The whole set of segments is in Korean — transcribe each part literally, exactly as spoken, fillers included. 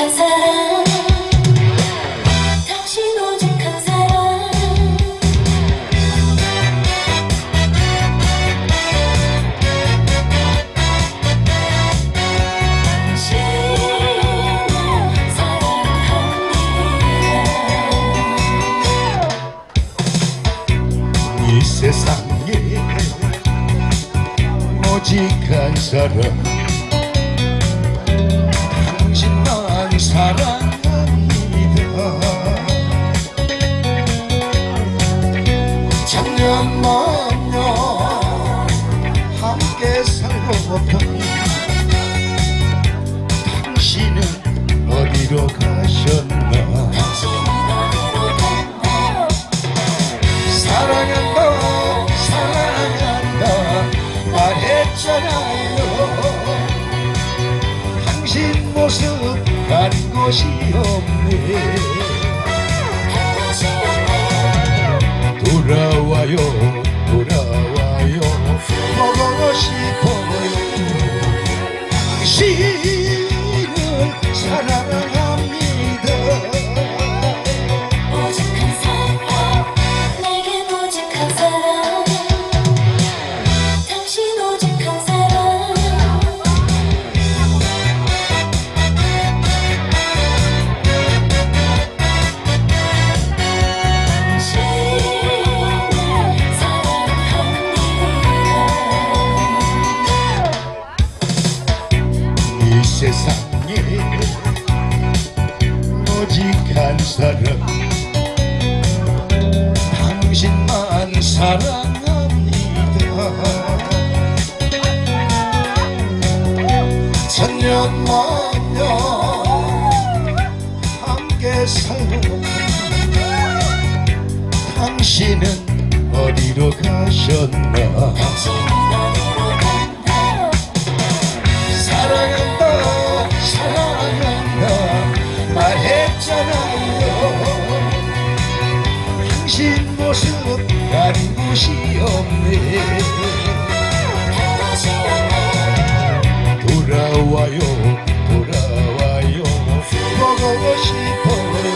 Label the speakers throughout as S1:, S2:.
S1: 오직한 사랑 당신 오직한 사랑
S2: 이 세상에 오직한 사람 당신만 사랑합니다. 작년만년 함께 살고픈 당신은 어디로 가셨나. 사랑한다 사랑한다 말했잖아요. 당신 모습 가린 곳이 없네. 돌아와요 돌아와요 보고 싶어요. 당신을 사랑합니다.
S1: 오직한 사랑 내겐 오직한 사랑 당신 오직한 사랑
S2: 이 세상에 오직한 사람 당신만 사랑합니다. 천년만년 함께 살고 당신은 어디로 가셨나. 사랑한다 사랑한다 말했잖아요. 당신 모습 가린 곳이 없네. 돌아와요 돌아와요 보고 싶어요.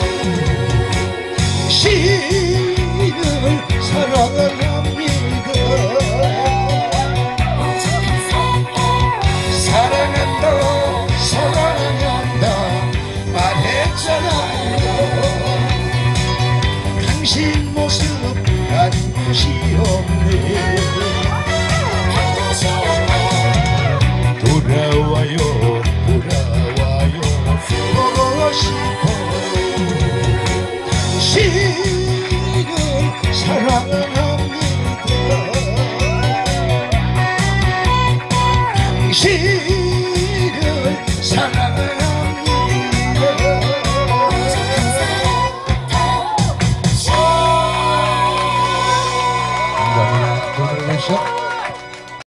S2: 당신을 사랑합니다. 사랑한다 사랑한다 말했잖아요. 당신 모습 가린 곳이 없네. 돌아와요 돌아와요 보고 싶어요. 당신을 사랑합니다. 당신을 사랑